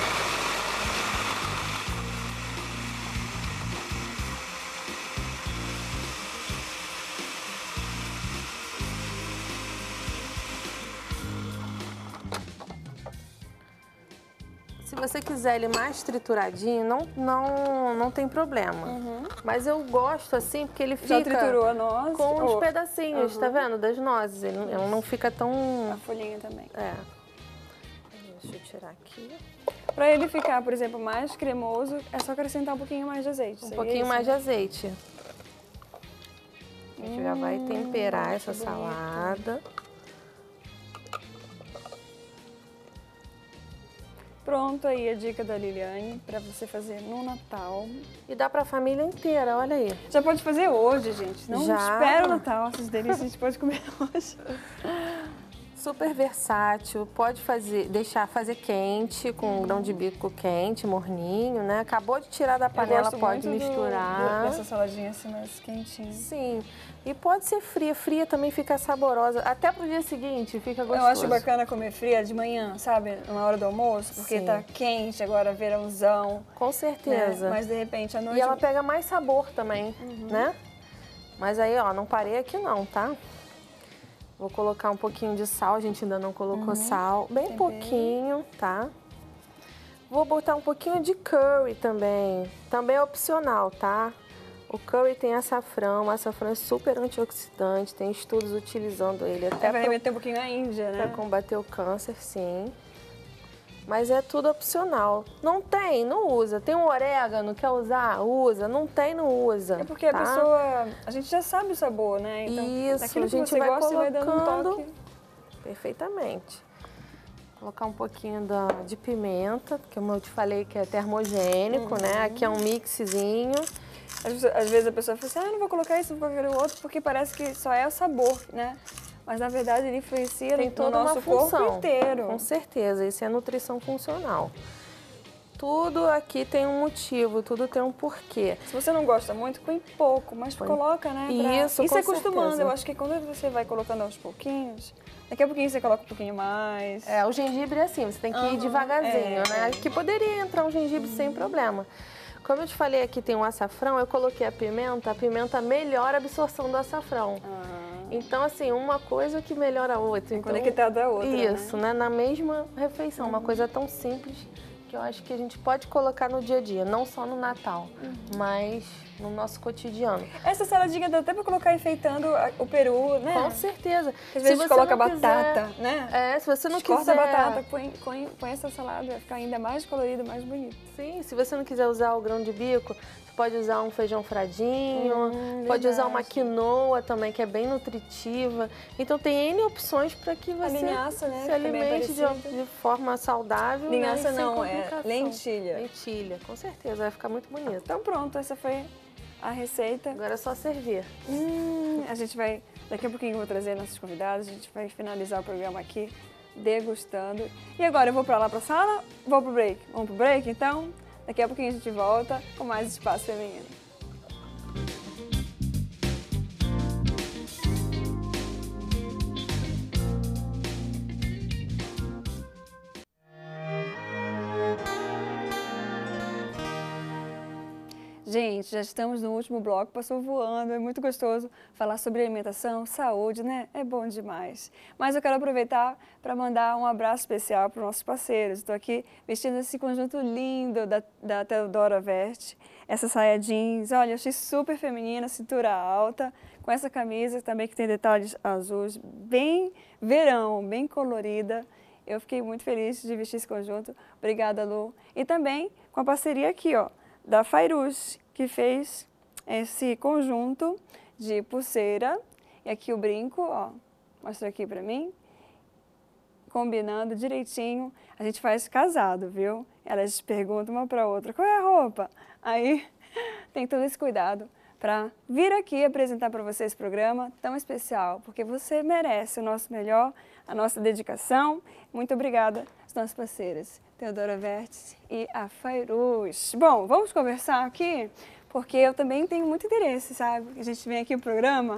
Se você quiser ele mais trituradinho, não, não, não tem problema. Mas eu gosto assim porque ele Já fica triturou a noz? com os ou pedacinhos, tá vendo? Das nozes. Ele, ela não fica tão... a folhinha também. É. Deixa eu tirar aqui. Pra ele ficar, por exemplo, mais cremoso, é só acrescentar um pouquinho mais de azeite. Um seria pouquinho isso, mais de né? azeite. A gente já vai temperar ó, essa que bonito. salada. Pronto aí a dica da Liliane pra você fazer no Natal. E dá pra família inteira, olha aí. Já pode fazer hoje, gente. Não Já. espera o Natal, essas delícias a gente pode comer hoje. Super versátil, pode fazer, deixar fazer quente, com um grão de bico quente, morninho, né? Acabou de tirar da Eu panela, gosto pode muito do- misturar. do- dessa saladinha assim mais quentinha. Sim, e pode ser fria, fria também fica saborosa. Até pro dia seguinte fica gostoso. Eu acho bacana comer fria de manhã, sabe? Na hora do almoço, porque Sim. tá quente agora, verãozão. Com Né? certeza. Mas de repente à noite. E ela pega mais sabor também, Uhum. né? Mas aí, ó, não parei aqui não, tá? Vou colocar um pouquinho de sal, a gente ainda não colocou sal. Bem Tempero. pouquinho, tá? Vou botar um pouquinho de curry também. Também é opcional, tá? O curry tem açafrão, o açafrão é super antioxidante, tem estudos utilizando ele até Vai para remeter um pouquinho à Índia, né? combater o câncer, sim. Mas é tudo opcional. Não tem, não usa. Tem um orégano, quer usar? Usa. Não tem, não usa. É porque tá? a pessoa... A gente já sabe o sabor, né? Então, Isso, daquilo a gente que você vai gosta, você vai dando um colocando toque. perfeitamente. Colocar um pouquinho da, de pimenta, que como eu te falei que é termogênico, Uhum. né? Aqui é um mixzinho. Às, às vezes a pessoa fala assim, ah, não vou colocar isso, não vou colocar o outro, porque parece que só é o sabor, né? Mas na verdade ele influencia Tem no toda nosso uma função. corpo inteiro. Com certeza, isso é nutrição funcional. Tudo aqui tem um motivo, tudo tem um porquê. Se você não gosta muito, põe pouco, mas Põe. coloca, né? pra- Isso, E com se acostumando. certeza. Eu acho que quando você vai colocando aos pouquinhos, daqui a pouquinho você coloca um pouquinho mais. É, o gengibre é assim, você tem que ir Aham, devagarzinho, é, né? é. Que poderia entrar um gengibre sem problema. Como eu te falei aqui, tem um açafrão, eu coloquei a pimenta, a pimenta melhora a absorção do açafrão. Ah, Então, assim, uma coisa que melhora a outra. Então, conectada à outra, Isso, né? né? Na mesma refeição, uma coisa tão simples que eu acho que a gente pode colocar no dia a dia, não só no Natal, mas no nosso cotidiano. Essa saladinha dá até pra colocar enfeitando a- o peru, né? Com certeza. Às vezes você coloca não batata, quiser- né? É, se você não Corta quiser... a batata, põe, põe, põe essa salada, vai ficar ainda mais colorido, mais bonito. Sim, se você não quiser usar o grão de bico, você pode usar um feijão fradinho, Hum, pode usar uma verdade. quinoa também, que é bem nutritiva. Então tem N opções para que você linhaça, né, se que também é alimente de, parecida. de forma saudável. Linhaça né, e sem não, é complicação. lentilha. Lentilha, com certeza, vai ficar muito bonito. Então pronto, essa foi a receita. Agora é só servir. Hum, a gente vai, daqui a pouquinho eu vou trazer nossos convidados, a gente vai finalizar o programa aqui degustando. E agora eu vou pra lá pra sala, vou pro break. Vamos pro break então? Daqui a pouquinho a gente volta com mais Espaço Feminino. Gente, já estamos no último bloco, passou voando, é muito gostoso falar sobre alimentação, saúde, né? É bom demais. Mas eu quero aproveitar para mandar um abraço especial para os nossos parceiros. Estou aqui vestindo esse conjunto lindo da, da Teodora Veste, essa saia jeans, olha, eu achei super feminina, cintura alta, com essa camisa também que tem detalhes azuis, bem verão, bem colorida. Eu fiquei muito feliz de vestir esse conjunto. Obrigada, Lu. E também com a parceria aqui, ó, da Fairuz, que fez esse conjunto de pulseira. E aqui o brinco, ó, mostra aqui pra mim. Combinando direitinho. A gente faz casado, viu? Elas perguntam uma pra outra, qual é a roupa? Aí tem todo esse cuidado para vir aqui apresentar para você esse programa tão especial, porque você merece o nosso melhor, a nossa dedicação. Muito obrigada às nossas parceiras, Teodora Vértice e a Fairuz. Bom, vamos conversar aqui, porque eu também tenho muito interesse, sabe? A gente vem aqui no programa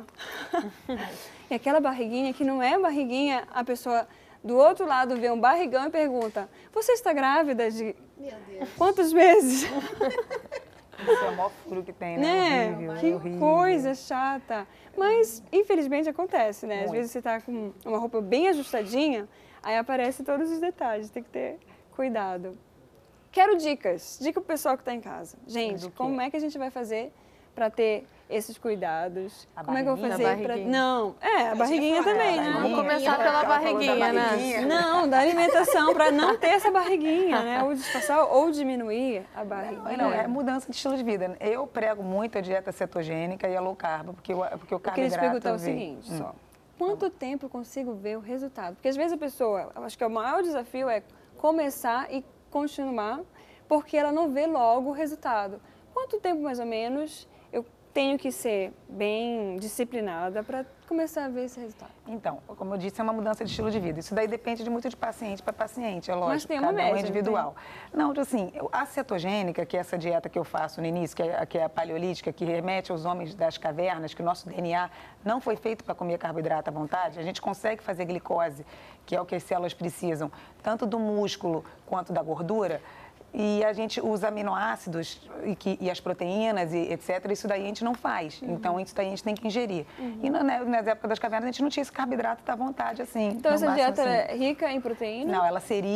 e aquela barriguinha que não é barriguinha, a pessoa do outro lado vê um barrigão e pergunta, você está grávida de Meu Deus. quantos meses? Isso é o maior furo que tem, né? Né? Horrível, Que é horrível. coisa chata. Mas, infelizmente, acontece, né? Às Muito. vezes você tá com uma roupa bem ajustadinha, aí aparecem todos os detalhes, tem que ter cuidado. Quero dicas. Dica pro pessoal que está em casa. Gente, Do quê? como é que a gente vai fazer para ter esses cuidados? A como é que eu vou barriguinha? fazer A para... barriguinha. Não, é, a barriguinha também, né? Vamos começar Ela pela falou da barriguinha, né? barriguinha. Não, da alimentação, para não ter essa barriguinha, né? Ou disfarçar ou diminuir a barriguinha. Não, é mudança de estilo de vida. Eu prego muito a dieta cetogênica e a low carb, porque, o- porque o Eu queria te carboidrato perguntar o vem- seguinte, Hum. só. Quanto tempo eu consigo ver o resultado? Porque às vezes a pessoa, eu acho que o maior desafio é começar e continuar, porque ela não vê logo o resultado. Quanto tempo mais ou menos eu tenho que ser bem disciplinada para começar a ver esse resultado? Então, como eu disse, é uma mudança de estilo de vida. Isso daí depende de muito de paciente para paciente, é lógico. tem uma cada um média, é não individual. Não, assim, eu- a cetogênica, que é essa dieta que eu faço no início, que é, a- que é a paleolítica, que remete aos homens das cavernas, que o nosso D N A não foi feito para comer carboidrato à vontade, a gente consegue fazer glicose, que é o que as células precisam, tanto do músculo quanto da gordura. E a gente usa aminoácidos e, que, e as proteínas e etcétera. Isso daí a gente não faz. Uhum. Então, isso daí a gente tem que ingerir. E na, né, nas épocas das cavernas, a gente não tinha esse carboidrato à vontade, assim. Então no essa máximo, dieta assim. é rica em proteína? Não, ela seria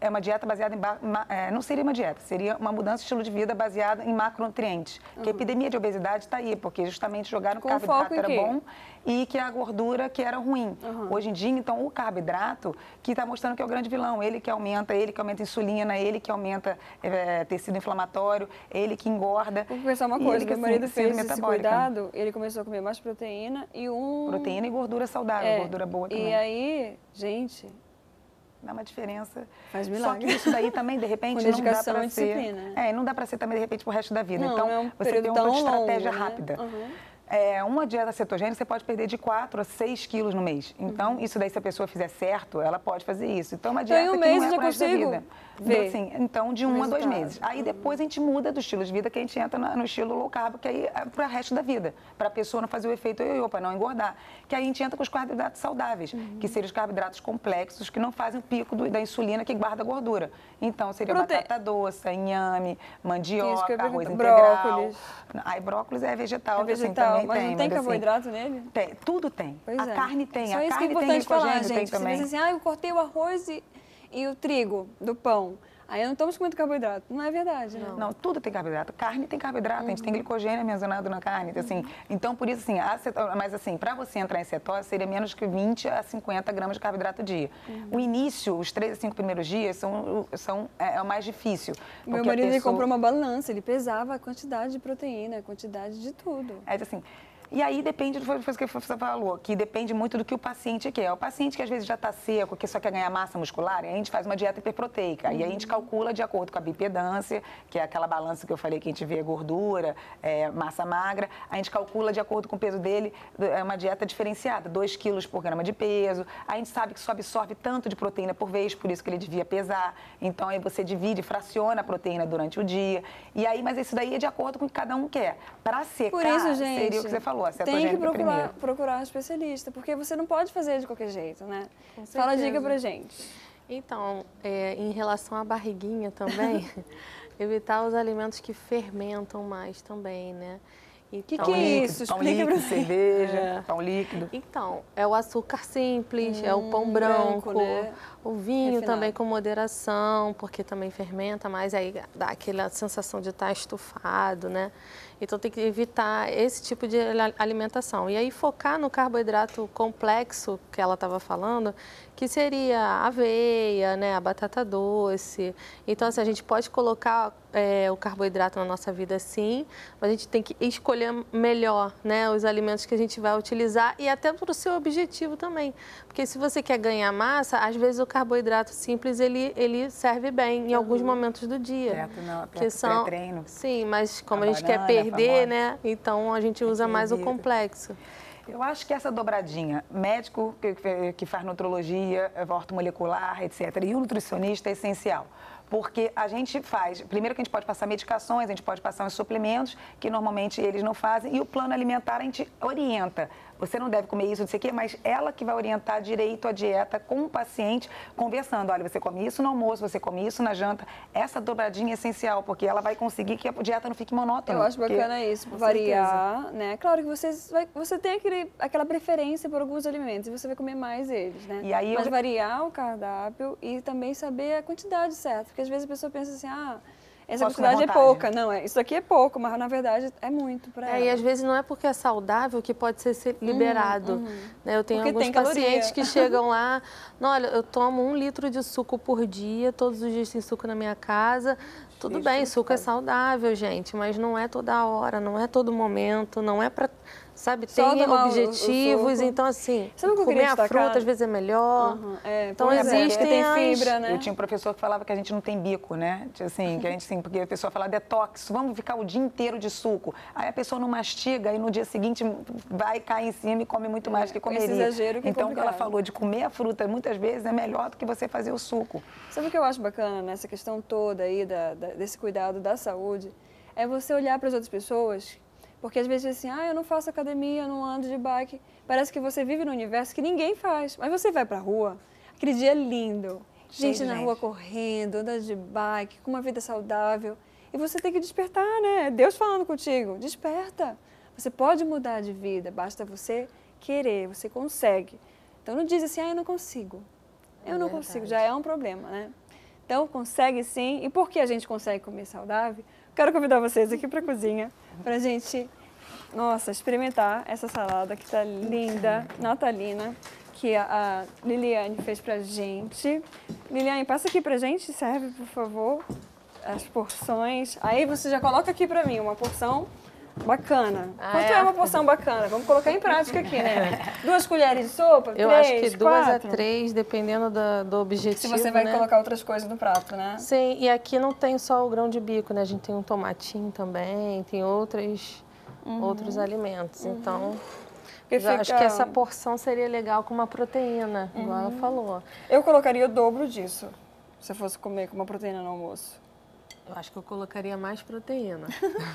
é uma dieta baseada em... ba- ma- é, não seria uma dieta, seria uma mudança de estilo de vida baseada em macronutrientes. Que a epidemia de obesidade está aí, porque justamente jogaram que o Com carboidrato foco em era quê? bom e que a gordura que era ruim. Hoje em dia, então, o carboidrato que está mostrando que é o grande vilão, ele que aumenta, ele que aumenta a insulina, ele que aumenta é, tecido inflamatório, ele que engorda. Vou pensar uma e coisa, ele que o assim, marido fez síndrome esse metabólica. cuidado, ele começou a comer mais proteína e um... Proteína e gordura saudável, É, gordura boa também. E aí, gente, Dá uma diferença. Faz Só milagre. que isso daí também, de repente, Com não dá dedicação para e ser... disciplina. É, não dá para ser também, de repente, pro resto da vida. Não, então, não é um você período tem uma tão estratégia longo, né? rápida. Uhum. É, uma dieta cetogênica, você pode perder de quatro a seis quilos no mês. Então, isso daí, se a pessoa fizer certo, ela pode fazer isso. Então, uma Então, em dieta um que mês não é eu já pro resto da consigo vida. ver Assim, então, de o um a dois resultado. meses. Aí, depois, a gente muda do estilo de vida, que a gente entra na- no estilo low carb, que aí é para o resto da vida. Para a pessoa não fazer o efeito ioiô, para não engordar. Que aí a gente entra com os carboidratos saudáveis, que seriam os carboidratos complexos, que não fazem o pico do- da insulina que guarda a gordura. Então, seria Prote- batata doce, inhame, Isso que eu mandioca, ia arroz perguntar. integral. Brócolis. Aí, brócolis é vegetal, É assim, vegetal, também mas tem. não tem assim, carboidrato nele? tem, tudo tem. Pois a é. carne tem, Só a isso que é carne tem importante falar, glicogênio, gente. tem Você também. pensa assim, ah, eu cortei o arroz e, e o trigo do pão. Aí eu não tomo muito carboidrato. Não é verdade, né? Não, tudo tem carboidrato. Carne tem carboidrato, a gente tem glicogênio armazenado na carne. Assim, então, por isso, assim, a ceto... mas assim, para você entrar em cetose, seria menos que vinte a cinquenta gramas de carboidrato dia. O início, os três a cinco primeiros dias, são, são, é, é o mais difícil. O meu porque a marido ele pessoa- comprou uma balança, ele pesava a quantidade de proteína, a quantidade de tudo. É assim. E aí depende do foi, foi o que você falou, que depende muito do que o paciente quer. O paciente que às vezes já está seco, que só quer ganhar massa muscular, aí a gente faz uma dieta hiperproteica. E aí a gente calcula de acordo com a bipedância, que é aquela balança que eu falei que a gente vê gordura, é, massa magra. A gente calcula de acordo com o peso dele, é uma dieta diferenciada, dois quilos por grama de peso. A gente sabe que só absorve tanto de proteína por vez, por isso que ele devia pesar. Então aí você divide, fraciona a proteína durante o dia. E aí, mas isso daí é de acordo com o que cada um quer. Para secar, Por isso, gente, seria o que você falou. A tem que cetogênica procurar, primeiro. procurar um especialista, porque você não pode fazer de qualquer jeito, né? Com Fala a certeza. dica pra gente. Então, é, em relação à barriguinha também, evitar os alimentos que fermentam mais também, né? O que, Então, que é líquido, isso? Pão Explica pra líquido, mim. cerveja, É. pão líquido. Então, é o açúcar simples, é o pão Hum, branco, branco, né? o vinho Refinado. também com moderação, porque também fermenta mais, aí dá aquela sensação de estar estufado, né? Então tem que evitar esse tipo de ali- alimentação. E aí focar no carboidrato complexo que ela estava falando, que seria a aveia, né, a batata doce. Então assim, a gente pode colocar é, o carboidrato na nossa vida sim, mas a gente tem que escolher melhor, né, os alimentos que a gente vai utilizar e até para o seu objetivo também. Porque se você quer ganhar massa, às vezes o carboidrato simples ele, ele serve bem em alguns momentos do dia. Perto, não, que perto são, do pré-treino. sim, mas como A a, gente quer banana, perder, famosa. né? Então a gente usa mais o evita. complexo. Eu acho que essa dobradinha, médico que, que- que faz nutrologia, ortomolecular, etcétera, e o nutricionista é essencial. Porque a gente faz, primeiro que a gente pode passar medicações, a gente pode passar uns suplementos, que normalmente eles não fazem, e o plano alimentar a gente orienta. Você não deve comer isso, não sei o quê, mas ela que vai orientar direito a dieta com o paciente, conversando. Olha, você come isso no almoço, você come isso na janta. Essa dobradinha é essencial, porque ela vai conseguir que a dieta não fique monótona. Eu acho porque- bacana isso, com variar, né? Claro que você, vai, você tem aquele, aquela preferência por alguns alimentos e você vai comer mais eles, né? E aí Mas eu- variar o cardápio e também saber a quantidade certa, porque às vezes a pessoa pensa assim, ah, essa Posso comer à quantidade é vontade. pouca. Não, é, isso aqui é pouco, mas na verdade é muito para É, ela. e às vezes não é porque é saudável que pode ser ser liberado. Né? Eu tenho Porque alguns tem caloria. pacientes que chegam lá, não, olha, eu tomo um litro de suco por dia, todos os dias tem suco na minha casa. Tudo Isso, bem, isso suco é faz. saudável, gente, mas não é toda hora, não é todo momento, não é para, sabe, Só tem tomar o- o objetivos, suco. então assim, Sabe o que eu comer queria a destacar? fruta às vezes é melhor. Uhum, é, Então pois é, existem porque tem as- fibra, né? Eu tinha um professor que falava que a gente não tem bico, né? Assim, que a gente, assim, porque a pessoa fala detox, vamos ficar o dia inteiro de suco. Aí a pessoa não mastiga e no dia seguinte vai cair em cima e come muito mais que comeria. esse exagero que é então, o que ela complicado. falou de comer a fruta muitas vezes é melhor do que você fazer o suco. Sabe o que eu acho bacana nessa questão toda aí da, da- desse cuidado da saúde? É você olhar para as outras pessoas, porque às vezes assim, ah, eu não faço academia, eu não ando de bike. Parece que você vive num universo que ninguém faz. Mas você vai para a rua, aquele dia lindo, Cheio gente de na gente. rua correndo, andando de bike, com uma vida saudável. E você tem que despertar, né? Deus falando contigo, desperta. Você pode mudar de vida, basta você querer, você consegue. Então não diz assim, ah, eu não consigo. Eu não verdade. consigo, já é um problema, né? Então, consegue sim. E por que a gente consegue comer saudável? Quero convidar vocês aqui para a cozinha, para a gente, nossa, experimentar essa salada que está linda, natalina, que a, a Liliane fez pra gente. Liliane, passa aqui pra gente, serve, por favor, as porções. Aí você já coloca aqui pra mim uma porção bacana. Ah, Quanto é? é? uma porção bacana? Vamos colocar em prática aqui, né? Duas colheres de sopa, Eu três, acho que duas quatro? a três, dependendo da- do Se objetivo, você vai né? colocar outras coisas no prato, né? Sim, e aqui não tem só o grão de bico, né? A gente tem um tomatinho também, tem outros, outros alimentos. Então, Porque já acho fica- que essa porção seria legal com uma proteína, igual ela falou. Eu colocaria o dobro disso, se eu fosse comer com uma proteína no almoço. Eu acho que eu colocaria mais proteína.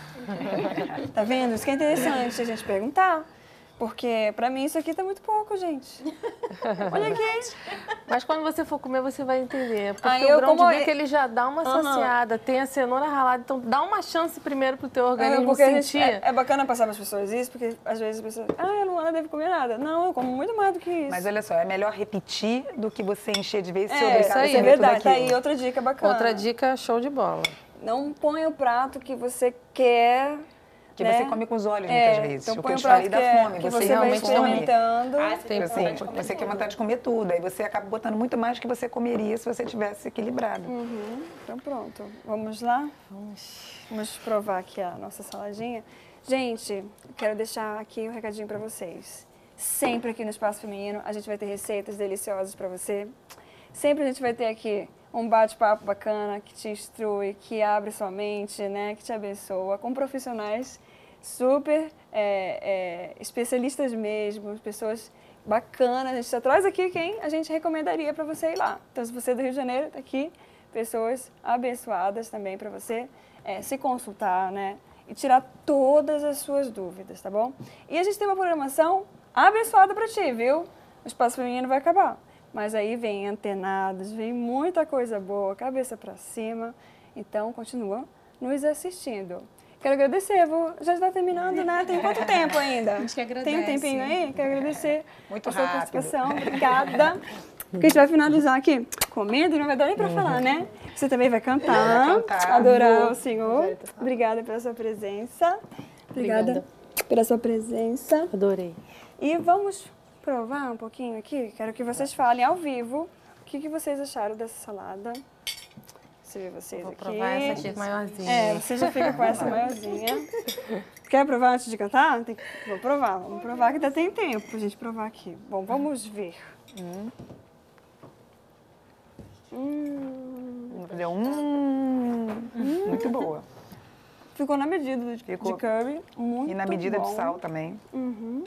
Tá vendo? Isso que é interessante a gente perguntar. Porque pra mim isso aqui tá muito pouco, gente. Olha aqui. Mas quando você for comer, você vai entender. Porque Aí o eu grão de como- bico, ele já dá uma Aham. saciada. Tem a cenoura ralada, então dá uma chance primeiro pro teu É, organismo porque a gente- sentir. é, é bacana passar para as pessoas isso, porque às vezes as pessoas, ah, a Luana deve comer nada. Não, eu como muito mais do que isso. Mas olha só, é melhor repetir do que você encher de vezes e ser é, obrigado isso a aí, comer é verdade. tudo Tá aquilo. aí outra dica bacana. Outra dica show de bola. Não ponha o prato que você quer. Que né? você come com os olhos É, muitas vezes. Então o que põe eu um te prato falei que, da é- fome. que Você você vai realmente come. experimentando. Tem Assim, pouco. você quer vontade de comer tudo, aí você acaba botando muito mais do que você comeria se você tivesse equilibrado. Uhum. Então pronto, vamos lá? Vamos. Vamos provar aqui a nossa saladinha. Gente, quero deixar aqui um recadinho para vocês. Sempre aqui no Espaço Feminino a gente vai ter receitas deliciosas para você. Sempre a gente vai ter aqui um bate-papo bacana que te instrui, que abre sua mente, né, que te abençoa, com profissionais super é, é, especialistas mesmo, pessoas bacanas. A gente só traz aqui quem a gente recomendaria para você ir lá. Então, se você é do Rio de Janeiro, tá aqui pessoas abençoadas também para você é, se consultar, né, e tirar todas as suas dúvidas, tá bom? E a gente tem uma programação abençoada para ti, viu? O Espaço Feminino vai acabar. Mas aí vem antenados, vem muita coisa boa, cabeça para cima. Então, continua nos assistindo. Quero agradecer, vou, já está terminando, né? Tem quanto tempo ainda? A gente que agradece. Tem um tempinho aí? Quero agradecer Muito a sua rápido. participação. Obrigada. Porque a gente vai finalizar aqui comendo e não vai dar nem para falar, né? Você também vai cantar, Vai cantar. adorar Vou. o Senhor. Obrigada pela sua presença. Obrigada, Obrigada. pela sua presença. Adorei. E vamos provar um pouquinho aqui. Quero que vocês falem ao vivo o que, que vocês acharam dessa salada. Deixa eu ver vocês Vou aqui. provar essa aqui maiorzinha. É, você já fica com essa maiorzinha. Quer provar antes de cantar? Tem que- Vou provar. Vamos provar que ainda tem tempo pra gente provar aqui. Bom, vamos ver. Hum. Vamos fazer um... Muito boa. Ficou na medida de, Ficou. de curry. Muito E na medida bom. de sal também. Uhum.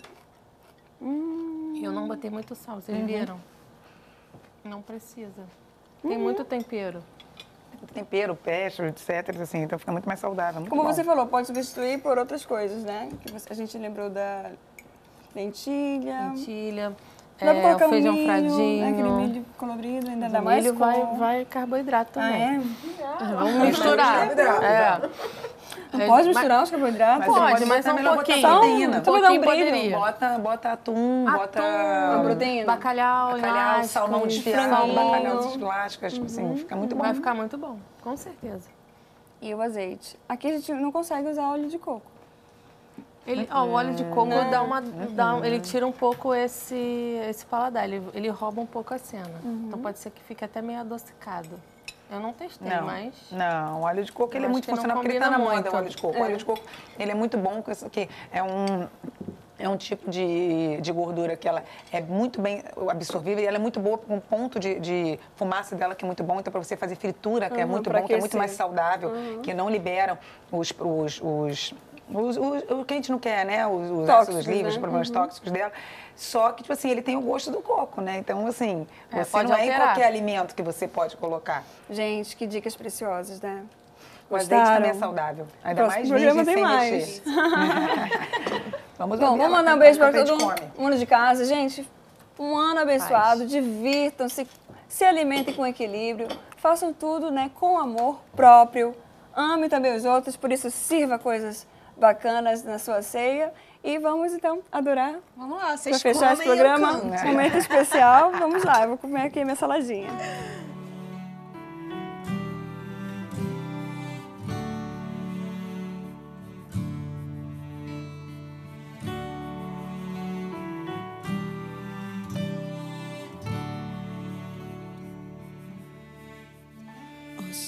Hum. Eu não botei muito sal, vocês Uhum. viram? Não precisa. Tem muito tempero. Tempero, peixe, etcétera. Assim, então fica muito mais saudável. Muito Como bom. você falou, pode substituir por outras coisas, né? Que você- a gente lembrou da lentilha. Lentilha, Dá pra é, colocar o feijão milho, fradinho. né? Aquele milho colorido, ainda dá O mais milho vai, cor. vai carboidrato Ah, também. é? Vamos misturar. É. Não pode misturar os carboidratos? Mas você Pode, pode mas botar um melhor botar pouquinho. proteína. Um Tu vai dar um pouquinho brilho. poderia. Bota, bota atum, bota Uma proteína. Bacalhau, bacalhau, elástico, salmão desfiado, franguinho. bacalhau elásticas, tipo assim, fica muito bom. Vai ficar muito bom, com certeza. E o azeite. Aqui a gente não consegue usar óleo de coco. Ele, ó, o óleo de coco dá uma, dá, um- ele tira um pouco esse, esse paladar, ele, ele rouba um pouco a cena. Então pode ser que fique até meio adocicado. Eu não testei, Não, mas... não, o óleo de coco ele é acho muito que não funcional porque ele tá combina na moda, muito. o óleo de coco. O óleo de coco, ele é muito bom, com isso aqui é um... É um tipo de, de gordura que ela é muito bem absorvível e ela é muito boa com um ponto de, de fumaça dela que é muito bom. Então, para você fazer fritura, que é Uhum, muito pra bom, que é muito aquecer. mais saudável, que não liberam os... os, os os- os- o que a gente não quer, né? Os, os Tóxicos, ácidos livres, né? os problemas tóxicos dela. Só que, tipo assim, ele tem o gosto do coco, né? Então, assim, É, você pode não é em alterar. qualquer alimento que você pode colocar. Gente, que dicas preciosas, né? O azeite Gostaram? também é saudável. Ainda Próximo mais programa virgem tem sem mais. mexer. Vamos Bom, ouvir vamos ela mandar um cantar beijo para enquanto a todo gente come. mundo de casa. Gente, um ano abençoado, divirtam-se, se alimentem com equilíbrio, façam tudo, né, com amor próprio, ame também os outros, por isso sirva coisas bacanas na sua ceia. E vamos, então, adorar. Vamos lá, Para vocês fechar esse comem e eu programa, canto. momento especial, vamos lá, eu vou comer aqui minha saladinha.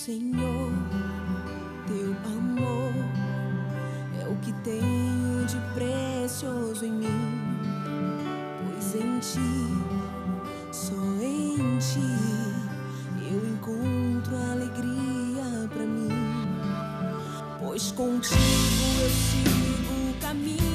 Senhor, teu amor é o que tenho de precioso em mim, pois em ti, só em ti, eu encontro alegria pra mim, pois contigo eu sigo o caminho.